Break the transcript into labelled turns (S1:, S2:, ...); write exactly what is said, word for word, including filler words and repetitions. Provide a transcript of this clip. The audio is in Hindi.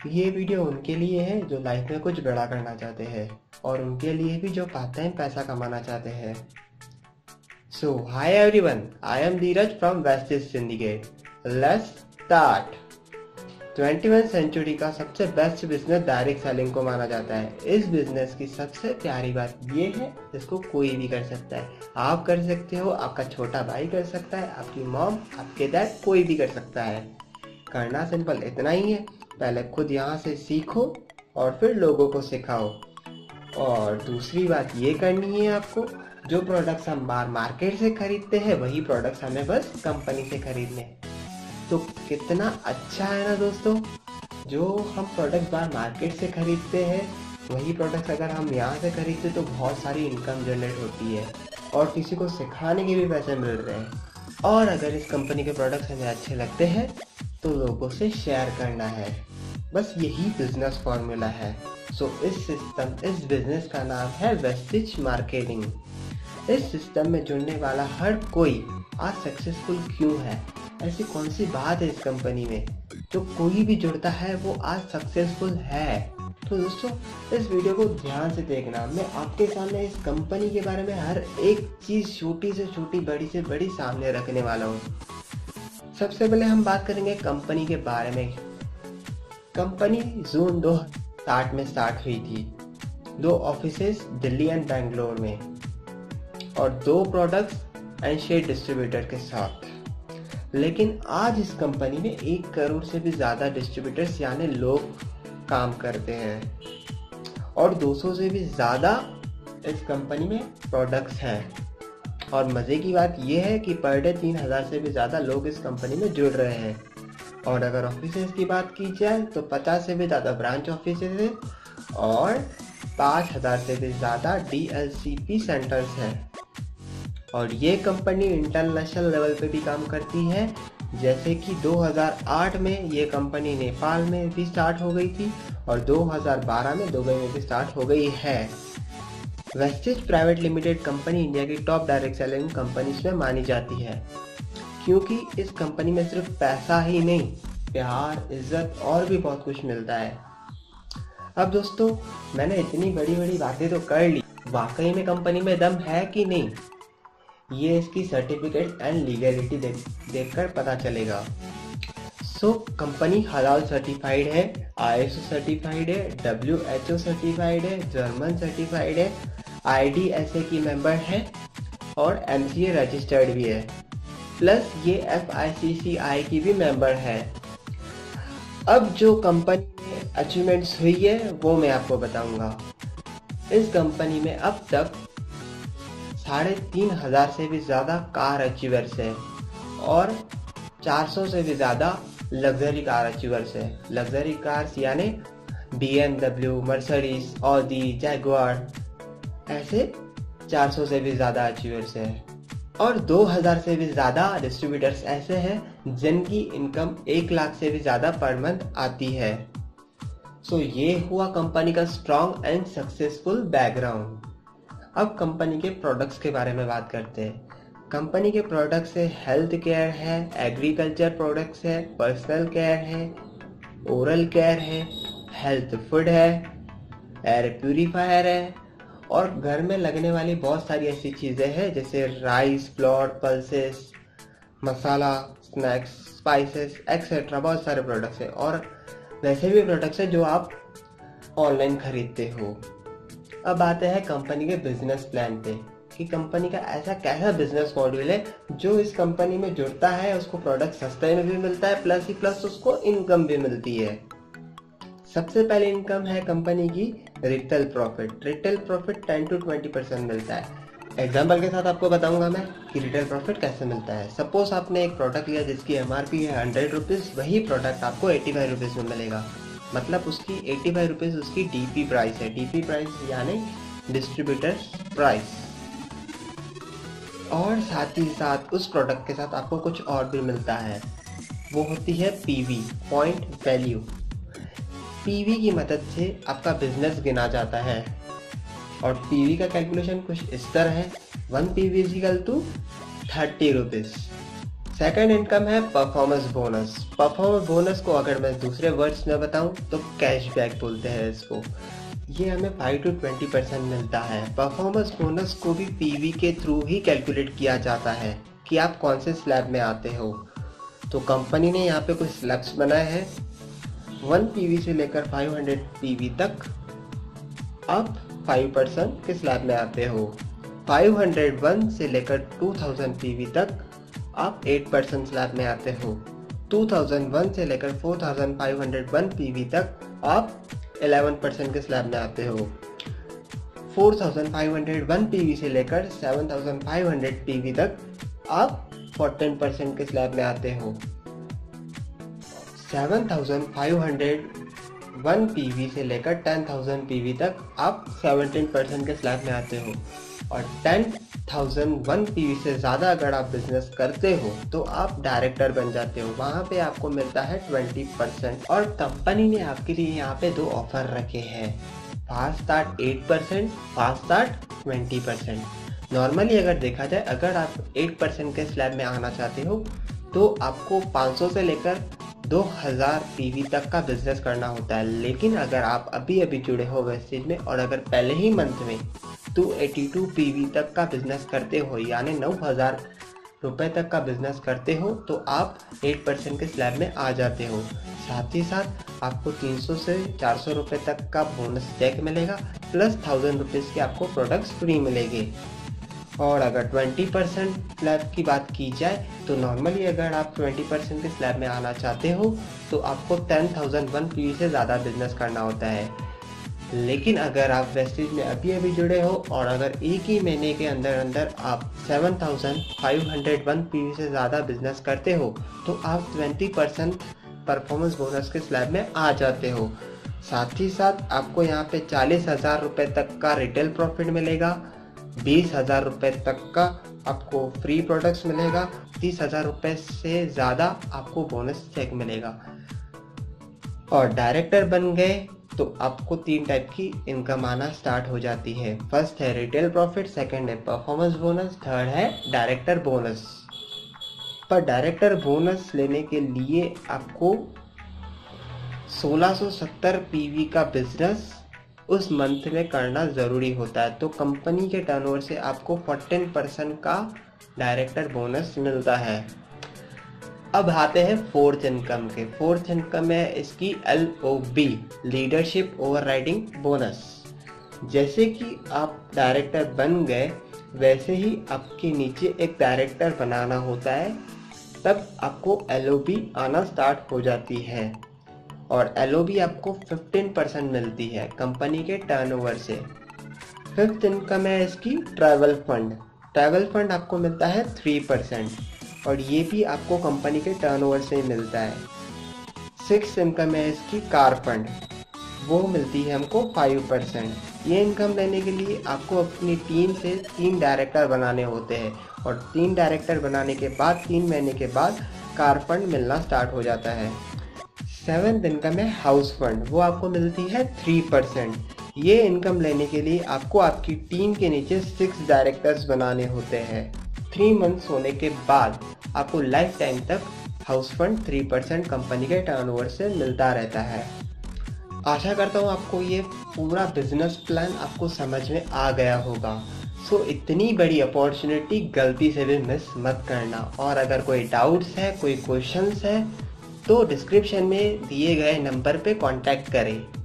S1: ये वीडियो उनके लिए है जो लाइफ में कुछ बड़ा करना चाहते हैं और उनके लिए भी जो पार्ट टाइम पैसा कमाना चाहते हैं। So hi everyone, I am Dheeraj from Vestige syndicate. Let's start. Twenty one century का सबसे बेस्ट बिजनेस डायरेक्ट सेलिंग को माना जाता है। इस बिजनेस की सबसे प्यारी बात ये है, इसको कोई भी कर सकता है। आप कर सकते हो, आपका छोटा भाई कर सकता है, आपकी मॉम, आपके डैड, कोई भी कर सकता है। करना सिंपल इतना ही है, पहले खुद यहाँ से सीखो और फिर लोगों को सिखाओ। और दूसरी बात ये करनी है आपको, जो प्रोडक्ट्स हम बाहर मार्केट से खरीदते हैं वही प्रोडक्ट्स हमें बस कंपनी से खरीदने हैं। तो कितना अच्छा है ना दोस्तों, जो हम प्रोडक्ट बाहर मार्केट से खरीदते हैं वही प्रोडक्ट्स अगर हम यहाँ से खरीदते तो बहुत सारी इनकम जनरेट होती है और किसी को सिखाने के भी पैसे मिल रहे हैं। और अगर इस कंपनी के प्रोडक्ट्स हमें अच्छे लगते हैं तो लोगों से शेयर करना है, बस यही बिजनेस फॉर्मूला है। सो इस सिस्टम इस बिजनेस का नाम है वेस्टिज मार्केटिंग। इस सिस्टम में जुड़ने वाला हर कोई आज सक्सेसफुल क्यों है, ऐसी कौन सी बात है इस कंपनी में जो कोई भी जुड़ता है वो आज सक्सेसफुल है। तो दोस्तों इस वीडियो को ध्यान से देखना, मैं आपके सामने इस कंपनी के बारे में हर एक चीज छोटी से छोटी बड़ी से बड़ी सामने रखने वाला हूँ। सबसे पहले हम बात करेंगे कंपनी के बारे में। कंपनी जून दो हज़ार आठ में स्टार्ट हुई थी, दो ऑफिसेस दिल्ली एंड बेंगलोर में और दो प्रोडक्ट्स एंड शेयर डिस्ट्रीब्यूटर के साथ। लेकिन आज इस कंपनी में एक करोड़ से भी ज्यादा डिस्ट्रीब्यूटर्स यानी लोग काम करते हैं और दो सौ से भी ज्यादा इस कंपनी में प्रोडक्ट्स हैं। और मजे की बात यह है कि पर डे तीन हजार से भी ज्यादा लोग इस कंपनी में जुड़ रहे हैं। और अगर ऑफिसेस की बात की जाए तो पचास से भी ज्यादा ब्रांच ऑफिसेस हैं और पाँच हजार से भी ज्यादा D L C P centres हैं। और ये कंपनी इंटरनेशनल लेवल पे भी काम करती है, जैसे कि दो हज़ार आठ में ये कंपनी नेपाल में भी स्टार्ट हो गई थी और दो हज़ार बारह में दुबई में भी स्टार्ट हो गई है। Vestige private limited company India की टॉप डायरेक्ट सेलिंग कंपनीज में मानी जाती है, क्योंकि इस कंपनी में सिर्फ पैसा ही नहीं, प्यार, इज्जत और भी बहुत कुछ मिलता है। अब दोस्तों मैंने इतनी बड़ी बड़ी बातें तो कर ली, वाकई में कंपनी में दम है कि नहीं ये इसकी सर्टिफिकेट एंड लीगलिटी देख देखकर पता चलेगा। सो कंपनी हलाल सर्टिफाइड है, आई एस ओ सर्टिफाइड है, डब्ल्यू एच ओ सर्टिफाइड है, जर्मन सर्टिफाइड है, आई डी एस ए की मेंबर है और एम सी ए रजिस्टर्ड भी है, प्लस ये एफ आई सी सी आई की भी मेंबर है। अब जो कंपनी में अचीवमेंट्स हुई है वो मैं आपको बताऊंगा। इस कंपनी में अब तक साढ़े तीन हजार से भी ज्यादा कार अचीवर्स है और चार सौ से भी ज्यादा लग्जरी कार अचीवर्स है। लग्जरी कार्स यानी B M W, Mercedes, Audi, Jaguar, ऐसे चार सौ से भी ज्यादा अचीवर्स है। और दो हज़ार से भी ज्यादा डिस्ट्रीब्यूटर्स ऐसे हैं जिनकी इनकम एक लाख से भी ज्यादा पर मंथ आती है। सो so, ये हुआ कंपनी का स्ट्रॉन्ग एंड सक्सेसफुल बैकग्राउंड। अब कंपनी के प्रोडक्ट्स के बारे में बात करते हैं। कंपनी के प्रोडक्ट्स है हेल्थ केयर है, एग्रीकल्चर प्रोडक्ट्स है, पर्सनल केयर है, ओरल केयर है, हेल्थ फूड है, एयर प्यूरिफायर है और घर में लगने वाली बहुत सारी ऐसी चीज़ें हैं जैसे rice, flour, pulses, masala, snacks, spices etcetera. बहुत सारे प्रोडक्ट्स हैं और वैसे भी प्रोडक्ट्स हैं जो आप ऑनलाइन खरीदते हो। अब आते हैं कंपनी के बिजनेस प्लान पे कि कंपनी का ऐसा कैसा बिजनेस मॉडल है जो इस कंपनी में जुड़ता है उसको प्रोडक्ट सस्ते में भी मिलता है, प्लस ही प्लस उसको इनकम भी मिलती है। सबसे पहले इनकम है कंपनी की retail profit. Retail profit ten to twenty percent मिलता है। एग्जाम्पल के साथ आपको बताऊंगा मैं कि रिटेल प्रॉफिट कैसे मिलता है। सपोज आपने एक प्रोडक्ट लिया जिसकी एम आर पी है हंड्रेड रुपीज, वही प्रोडक्ट आपको एटी फाइव रुपीज में मिलेगा, मतलब उसकी एटी फाइव रुपीज उसकी डीपी प्राइस है। डीपी प्राइस यानी डिस्ट्रीब्यूटर प्राइस। और साथ ही साथ उस प्रोडक्ट के साथ आपको कुछ और भी मिलता है, वो होती है पीवी, पॉइंट वैल्यू। पीवी की मदद से आपका बिजनेस गिना जाता है और पीवी का कैलकुलेशन कुछ इस तरह है, one PV is equal to thirty rupees. Second income है परफॉर्मेंस बोनस। परफॉर्मेंस बोनस को अगर मैं दूसरे वर्ड्स में बताऊं तो कैशबैक बोलते हैं इसको। ये हमें फाइव टू ट्वेंटी परसेंट मिलता है। परफॉर्मेंस बोनस को भी पीवी के थ्रू ही कैलकुलेट किया जाता है कि आप कौन से स्लैब में आते हो। तो कंपनी ने यहाँ पे कुछ स्लैब्स बनाए हैं। वन पीवी से लेकर फाइव हंड्रेड पीवी तक आप फाइव परसेंट के स्लैब में आते हो। फाइव हंड्रेड वन से लेकर टू थाउजेंड पीवी तक आप एट परसेंट स्लैब में आते हो। टू थाउजेंड वन से लेकर four thousand five hundred one PV तक आप इलेवन परसेंट के स्लैब में आते हो। Four thousand five hundred one PV से लेकर seven thousand five hundred PV तक आप फोर्टीन परसेंट के स्लैब में आते हो। Seven thousand five hundred one PV से लेकर टेन थाउजेंड पीवी तक आप सेवनटीन परसेंट के स्लैब में आते हो। और टेन थाउजेंड वन पीवी से ज़्यादा अगर आप बिजनेस करते हो तो आप डायरेक्टर बन जाते हो। वहाँ पे आपको मिलता है ट्वेंटी परसेंट। और कंपनी ने आपके लिए यहाँ पे दो ऑफर रखे हैं, fast start eight percent, fast start twenty percent. Normally अगर देखा जाए, अगर आप एट परसेंट के स्लैब में आना चाहते हो तो आपको पाँच सौ से लेकर दो हज़ार पीवी तक का बिजनेस करना होता है। लेकिन अगर आप अभी अभी जुड़े हो वेस्टेज में और अगर पहले ही मंथ में टू एटी टू पीवी तक का बिजनेस करते हो, यानी नौ हज़ार रुपए तक का बिजनेस करते हो, तो आप एट परसेंट के स्लैब में आ जाते हो। साथ ही साथ आपको तीन सौ से चार सौ रुपए तक का बोनस चेक मिलेगा, प्लस थाउजेंड रुपीज़ के आपको प्रोडक्ट्स फ्री मिलेंगे। और अगर ट्वेंटी परसेंट स्लैब की बात की जाए तो नॉर्मली अगर आप ट्वेंटी परसेंट के स्लैब में आना चाहते हो तो आपको टेन थाउजेंड वन पीवी से ज़्यादा बिजनेस करना होता है। लेकिन अगर आप वेस्टेज में अभी अभी जुड़े हो और अगर एक ही महीने के अंदर अंदर आप seven thousand five hundred one PV से ज़्यादा बिजनेस करते हो तो आप ट्वेंटी परसेंट परफॉर्मेंस बोनस के स्लैब में आ जाते हो। साथ ही साथ आपको यहाँ पे चालीस हज़ार रुपये तक का रिटेल प्रॉफिट मिलेगा, बीस हज़ार रुपये तक का आपको फ्री प्रोडक्ट्स मिलेगा, तीस हज़ार रुपये से ज़्यादा आपको बोनस चेक मिलेगा। और डायरेक्टर बन गए तो आपको तीन टाइप की इनकम आना स्टार्ट हो जाती है। फर्स्ट है रिटेल प्रॉफिट, सेकंड है परफॉर्मेंस बोनस, थर्ड है डायरेक्टर बोनस। पर डायरेक्टर बोनस लेने के लिए आपको सोलह सौ सत्तर पीवी का बिजनेस उस मंथ में करना ज़रूरी होता है। तो कंपनी के टर्नओवर से आपको फोर्टीन परसेंट का डायरेक्टर बोनस मिलता है। अब आते हैं फोर्थ इनकम के। फोर्थ इनकम है इसकी L O B, leadership overriding bonus. जैसे कि आप डायरेक्टर बन गए वैसे ही आपके नीचे एक डायरेक्टर बनाना होता है, तब आपको एल ओ बी आना स्टार्ट हो जाती है। और एल ओ बी आपको फिफ्टीन परसेंट मिलती है कंपनी के टर्नओवर से। फिफ्थ इनकम है इसकी ट्रैवल फंड। ट्रैवल फंड आपको मिलता है थ्री परसेंट और ये भी आपको कंपनी के टर्नओवर से ही मिलता है। सिक्स इनकम है इसकी कार फंड, वो मिलती है हमको फाइव परसेंट। ये इनकम लेने के लिए आपको अपनी टीम से तीन डायरेक्टर बनाने होते हैं और तीन डायरेक्टर बनाने के बाद तीन महीने के बाद कार फंड मिलना स्टार्ट हो जाता है। सेवेंथ इनकम है हाउस फंड, वो आपको मिलती है थ्री परसेंट। ये इनकम लेने के लिए आपको आपकी टीम के नीचे सिक्स डायरेक्टर्स बनाने होते हैं। थ्री मंथ्स होने के बाद आपको लाइफ टाइम तक house fund three percent company के टर्नओवर से मिलता रहता है। आशा करता हूँ आपको ये पूरा बिजनेस प्लान आपको समझ में आ गया होगा। सो इतनी बड़ी अपॉर्चुनिटी गलती से भी मिस मत करना। और अगर कोई डाउट्स है, कोई क्वेश्चंस है तो डिस्क्रिप्शन में दिए गए नंबर पे कांटेक्ट करें।